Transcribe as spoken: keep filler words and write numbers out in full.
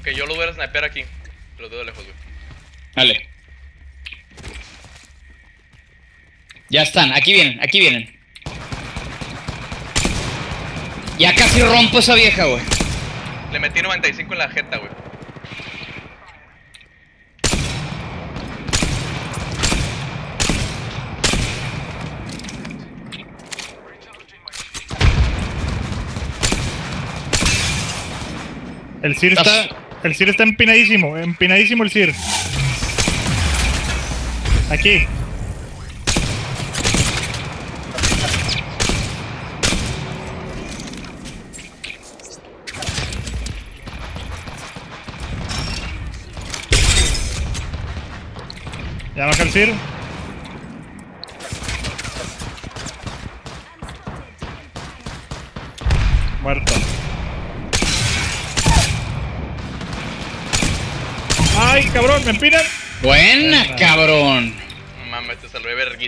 Ok, yo lo voy a snipear aquí. Lo tengo lejos, güey. Dale. Ya están, aquí vienen, aquí vienen. Ya casi rompo esa vieja, güey. Le metí noventa y cinco en la jeta, güey. El Sir está... El Sir está empinadísimo, empinadísimo el Sir. Aquí. Ya baja el Sir. Muerto. ¡Ay, cabrón! ¡Me empinan! Buena, cabrón. No mames, te salvé verguita.